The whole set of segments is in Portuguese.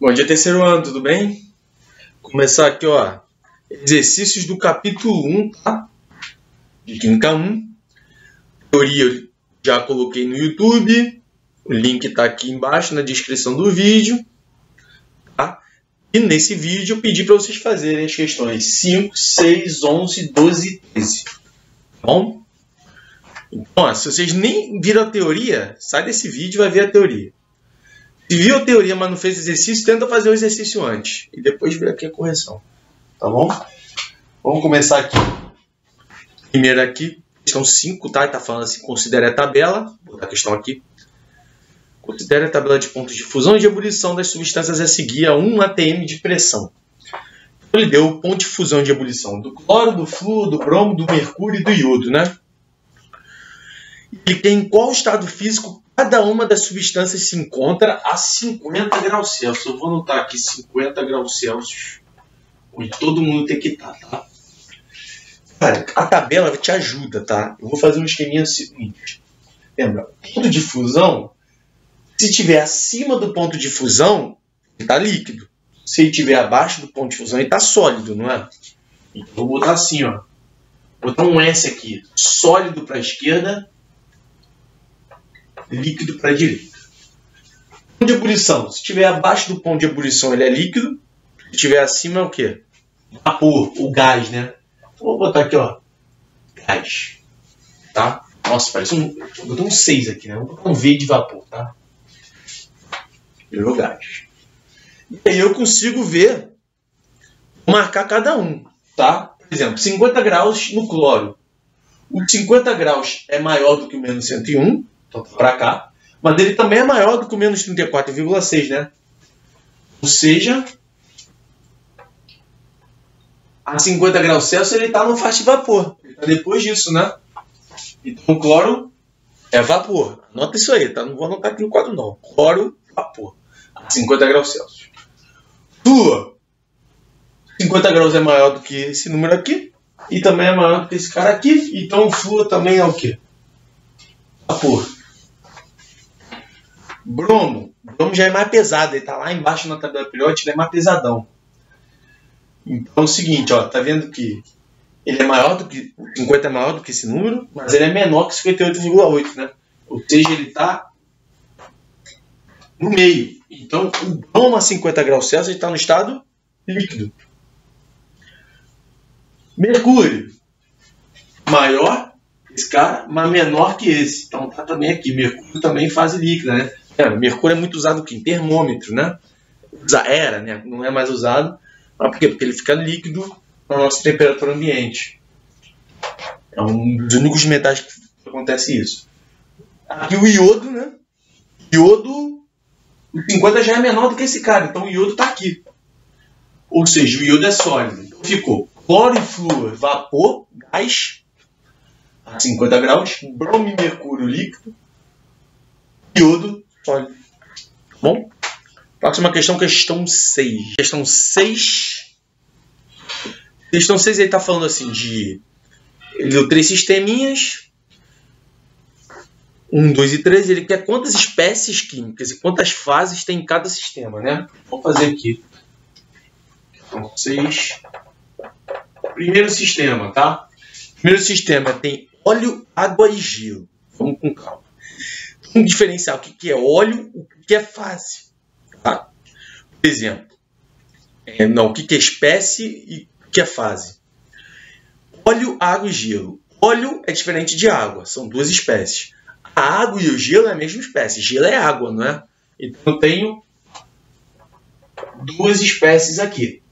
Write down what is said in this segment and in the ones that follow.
Bom dia, terceiro ano, tudo bem? Vou começar aqui, ó, exercícios do capítulo 1, tá? De Química 1. Teoria eu já coloquei no YouTube, o link está aqui embaixo na descrição do vídeo, tá? E nesse vídeo eu pedi para vocês fazerem as questões 5, 6, 11, 12 e 13, tá bom? Então, ó, se vocês nem viram a teoria, sai desse vídeo e vai ver a teoria. Se viu a teoria, mas não fez exercício, tenta fazer o exercício antes. E depois ver aqui a correção. Tá bom? Vamos começar aqui. Primeiro aqui, questão 5, tá? Tá falando assim, considere a tabela. Vou botar a questão aqui. Considere a tabela de pontos de fusão e de ebulição das substâncias a seguir a 1 atm de pressão. Então, ele deu o ponto de fusão e de ebulição do cloro, do flúor, do bromo, do mercúrio e do iodo, né? E em qual estado físico cada uma das substâncias se encontra a 50 graus Celsius. Eu vou anotar aqui 50 graus Celsius, onde todo mundo tem que estar, tá? Cara, a tabela te ajuda, tá? Eu vou fazer um esqueminha seguinte. Lembra, ponto de fusão, se estiver acima do ponto de fusão, ele está líquido. Se ele estiver abaixo do ponto de fusão, ele está sólido, não é? Então, vou botar assim, ó. Vou botar um S aqui. Sólido para a esquerda, líquido para a direita. Ponto de ebulição. Se estiver abaixo do ponto de ebulição, ele é líquido. Se estiver acima, é o quê? Vapor, o gás, né? Então, vou botar aqui, ó. Gás. Tá? Nossa, parece um... Vou botar um 6 aqui, né? Vou botar um V de vapor, tá? Virou gás. E aí eu consigo ver, marcar cada um, tá? Por exemplo, 50 graus no cloro. O 50 graus é maior do que o menos 101. Então, para cá. Mas ele também é maior do que o menos 34,6, né? Ou seja, a 50 graus Celsius ele está no fase de vapor. Ele está depois disso, né? Então, o cloro é vapor. Anota isso aí, tá? Não vou anotar aqui no quadro, não. Cloro, vapor. A 50 graus Celsius. Flúor. 50 graus é maior do que esse número aqui. E também é maior do que esse cara aqui. Então, o flúor também é o quê? Vapor. Bromo. Bromo já é mais pesado. Ele está lá embaixo na tabela periódica, ele é mais pesadão. Então é o seguinte, ó, tá vendo que ele é maior do que 50 é maior do que esse número, mas ele é menor que 58,8, né? Ou seja, ele está no meio. Então o bromo a 50 graus Celsius está no estado líquido. Mercúrio. Maior esse cara, mas menor que esse. Então tá também aqui. Mercúrio também em fase líquida, né? Mercúrio é muito usado aqui em termômetro, né? Era, né? Não é mais usado. Mas por quê? Porque ele fica líquido na nossa temperatura ambiente. É um dos únicos metais que acontece isso. Aqui o iodo, né? Iodo, o 50 já é menor do que esse cara. Então o iodo está aqui. Ou seja, o iodo é sólido. Então ficou cloro e flúor, vapor, gás, a 50 graus. Bromo e mercúrio, líquido. Iodo, sólido. Bom? Próxima questão, questão 6. Questão 6. Questão 6 ele está falando assim de... Ele deu 3 sisteminhas. 1, 2 e 3. Ele quer quantas espécies químicas e quantas fases tem em cada sistema, né? Vamos fazer aqui. Questão 6. Primeiro sistema, tá? Primeiro sistema tem óleo, água e gelo. Vamos com calma. Vamos diferenciar o que é óleo e o que é fase. Tá? Por exemplo, o que é espécie e o que é fase. Óleo, água e gelo. Óleo é diferente de água, são duas espécies. A água e o gelo é a mesma espécie. Gelo é água, não é? Então eu tenho duas espécies aqui.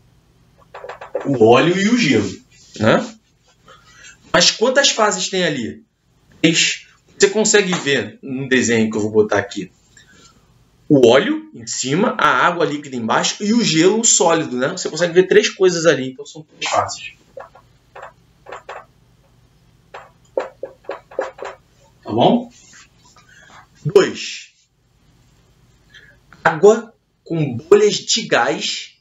O óleo e o gelo. Né? Mas quantas fases tem ali? 3. Você consegue ver no desenho que eu vou botar aqui. O óleo em cima, a água líquida embaixo e o gelo sólido, né? Você consegue ver 3 coisas ali, então são 3 fases. Tá bom? 2. Água com bolhas de gás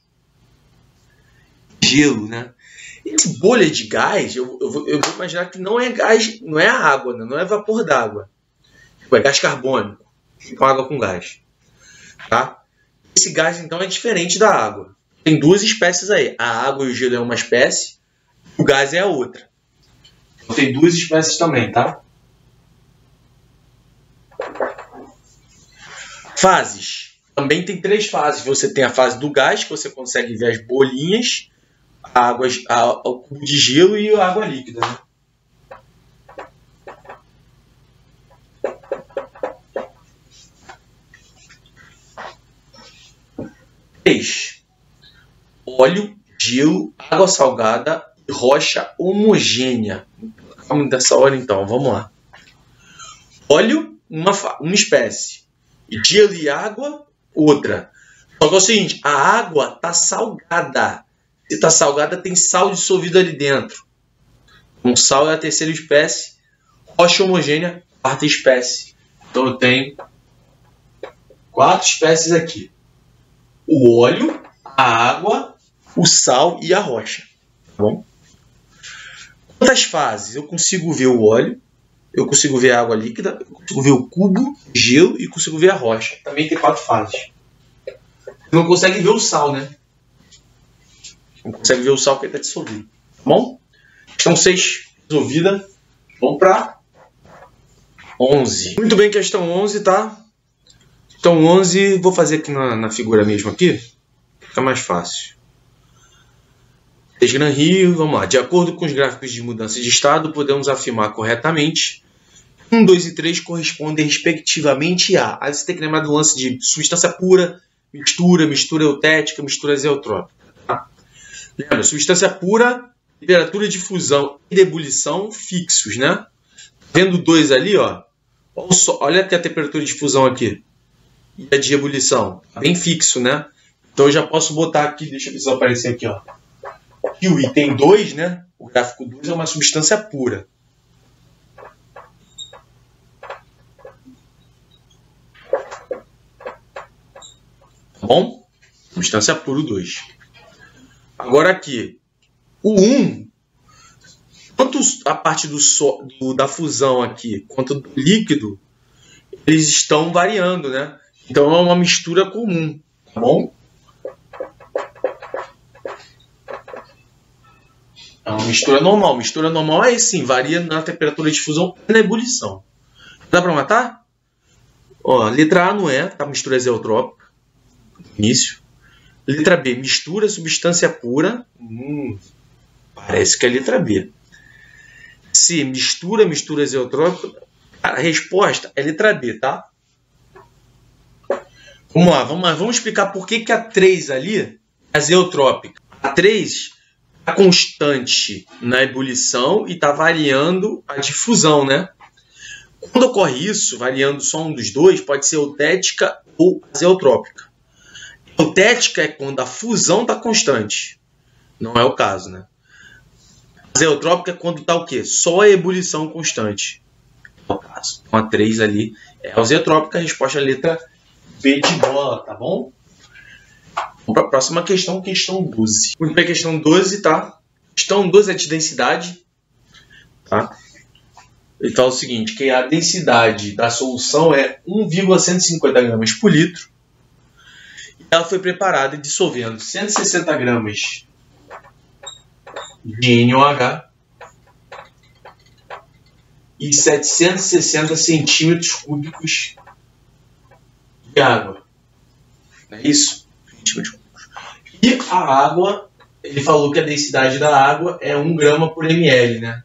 e gelo, né? Esse bolha de gás, eu vou imaginar que não é gás, não é a água, né? Não é vapor d'água. É gás carbônico, com água com gás. Tá? esse gás, então, é diferente da água. Tem duas espécies aí. A água e o gelo é uma espécie, o gás é a outra. Então, tem duas espécies também, tá? Fases. Também tem 3 fases. Você tem a fase do gás, que você consegue ver as bolinhas, o cubo de gelo e a água líquida, né? Óleo, gelo, água salgada e rocha homogênea. Vamos dessa hora então, vamos lá. Óleo, uma espécie. Gelo e água, outra. Só que é o seguinte, a água está salgada. Se está salgada, tem sal dissolvido ali dentro. Um sal é a terceira espécie. Rocha homogênea, quarta espécie. Então eu tenho 4 espécies aqui. O óleo, a água, o sal e a rocha. Tá bom? Quantas fases? Eu consigo ver o óleo, eu consigo ver a água líquida, eu consigo ver o cubo, o gelo e consigo ver a rocha. Também tem 4 fases. Não consegue ver o sal, né? Não consegue ver o sal porque está dissolvido. Tá bom? Questão 6 resolvida. Vamos para 11. Muito bem, questão 11, tá? Então 11, vou fazer aqui na figura mesmo aqui. Fica mais fácil. Gran Rio, vamos lá. De acordo com os gráficos de mudança de estado, podemos afirmar corretamente 1, 2 e 3 correspondem respectivamente a... Aí você tem que lembrar do lance de substância pura, mistura eutética, mistura azeotrópica. Tá? Lembra, substância pura, temperatura de fusão e de ebulição fixos, né? Vendo 2 ali, ó. Olha até a temperatura de fusão aqui. E a de ebulição. Bem fixo, né? Então eu já posso botar aqui, deixa eu ver se vai aparecer aqui, ó. Aqui o item 2, né? O gráfico 2 é uma substância pura. Tá bom? Substância pura 2. Agora aqui, o 1, tanto a parte da fusão aqui, quanto do líquido, eles estão variando, né? Então é uma mistura comum, tá bom? É uma mistura normal. Mistura normal é assim, varia na temperatura de fusão e na ebulição. Dá para matar? Ó, letra A não é, tá? Mistura azeotrópica. Início. Letra B, mistura substância pura. Parece que é a letra B. C, mistura azeotrópica. A resposta é letra B, tá? Vamos lá, vamos explicar por que a 3 ali é azeotrópica. A 3 está constante na ebulição e está variando a difusão, né? Quando ocorre isso, variando só um dos dois, pode ser eutética ou azeotrópica. Eutética é quando a fusão está constante. Não é o caso, né? Azeotrópica é quando está o quê? Só a ebulição constante. É o caso. Então a 3 ali é azeotrópica, a resposta é a letra B de bola, tá bom? Vamos para a próxima questão, questão 12. Muito bem, questão 12, tá? Questão 12 é de densidade, tá? Ele fala o seguinte, que a densidade da solução é 1,150 gramas por litro. E ela foi preparada dissolvendo 160 gramas de NaOH e 760 centímetros cúbicos de água. Não é isso? E a água, ele falou que a densidade da água é 1 grama por ml, né?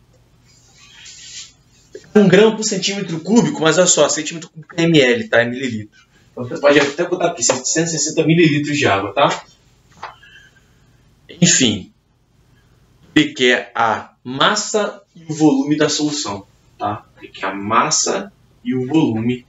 1 grama por centímetro cúbico, mas olha só, centímetro cúbico é ml, tá? É mililitro. Então você pode até botar aqui, 160 mililitros de água, tá? Enfim, ele quer a massa e o volume da solução, tá? Ele quer a massa e o volume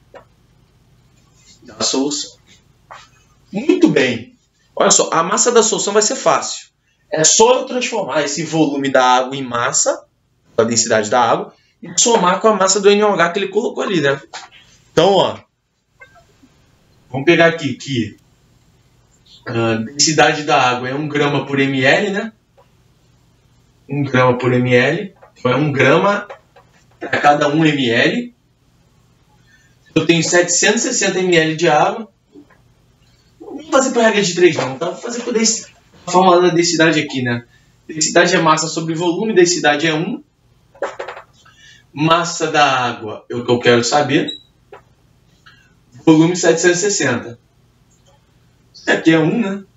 da solução. Muito bem. Olha só, a massa da solução vai ser fácil. É só eu transformar esse volume da água em massa, a densidade da água, e somar com a massa do NaOH que ele colocou ali, né? Então, ó, vamos pegar aqui que a densidade da água é 1 grama por ml, né? 1 grama por ml. Então é 1 grama para cada 1 ml. Eu tenho 760 ml de água. vou fazer por regra de 3 não, tá? Vou fazer por a fórmula da densidade aqui, né? Densidade é massa sobre volume, densidade é 1. Massa da água é o que eu quero saber. Volume 760. Isso aqui é 1, né?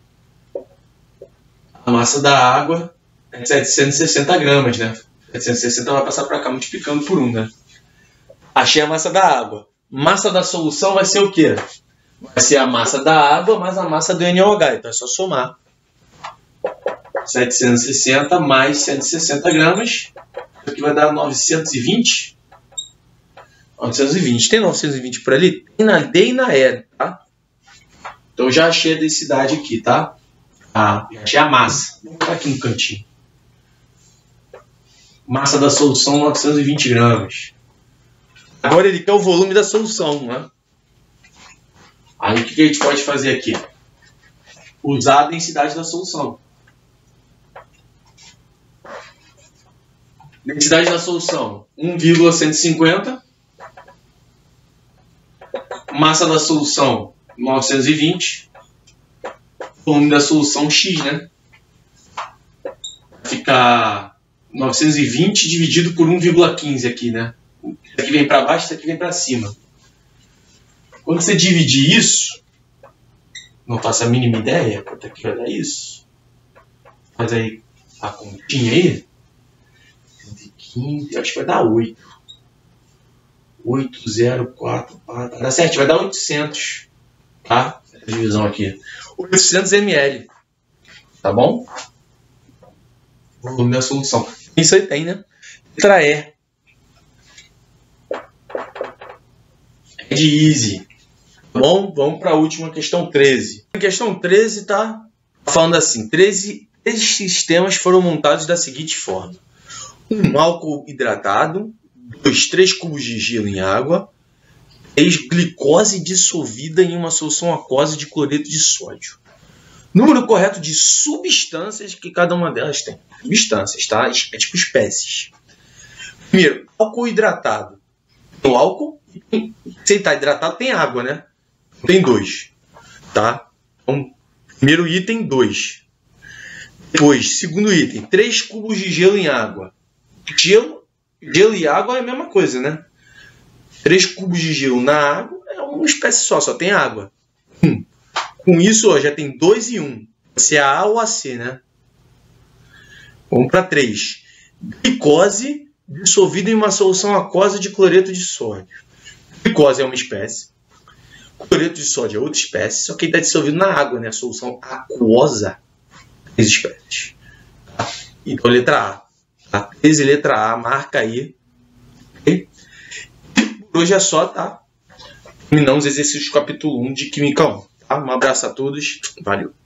A massa da água é 760 gramas, né? 760 vai passar para cá multiplicando por 1, né? Achei a massa da água. Massa da solução vai ser o quê? Vai ser a massa da água mais a massa do NaOH. Então é só somar. 760 mais 160 gramas. Isso aqui vai dar 920. 920. Tem 920 por ali? Tem na D e na E, tá? Então já achei a densidade aqui, tá? Já achei a massa. Vou botar aqui no cantinho. Massa da solução, 920 gramas. Agora ele quer o volume da solução, né? Aí o que a gente pode fazer aqui? Usar a densidade da solução. Densidade da solução, 1,150. Massa da solução, 920. Volume da solução, X, né? Fica 920 dividido por 1,15 aqui, né? Isso aqui vem para baixo, isso aqui vem para cima. Quando você dividir isso, não faço a mínima ideia quanto é que vai dar isso. Faz aí a continha aí. 115, acho que vai dar 8. 8,044. Dá certo, vai dar 800. Tá? Essa divisão aqui. 800 ml. Tá bom? Volume da solução. Isso aí tem, né? Letra E. É de easy. Tá bom? Vamos para a última questão 13. A questão 13 tá falando assim. 13 sistemas foram montados da seguinte forma. 1 álcool hidratado. 2, 3 cubos de gelo em água. 3 glicose dissolvida em uma solução aquosa de cloreto de sódio. Número correto de substâncias que cada uma delas tem. Substâncias, tá? É tipo espécies. Primeiro, álcool hidratado. O álcool, se ele está hidratado, tem água, né? Tem 2. Tá? Então, primeiro item, 2. Depois, segundo item, 3 cubos de gelo em água. Gelo e água é a mesma coisa, né? 3 cubos de gelo na água é uma espécie só tem água. Com isso, ó, já tem 2 e 1. Vai ser a A ou a C, né? Vamos para 3. Glicose dissolvida em uma solução aquosa de cloreto de sódio. Glicose é uma espécie. Cloreto de sódio é outra espécie, só que ele está dissolvido na água, né? A solução aquosa. 3 espécies. Tá? Então, letra A. Tá? 13, letra A, marca aí. Okay? Por hoje é só, tá? Terminamos os exercícios do capítulo 1 de Química 1. Tá? Um abraço a todos. Valeu.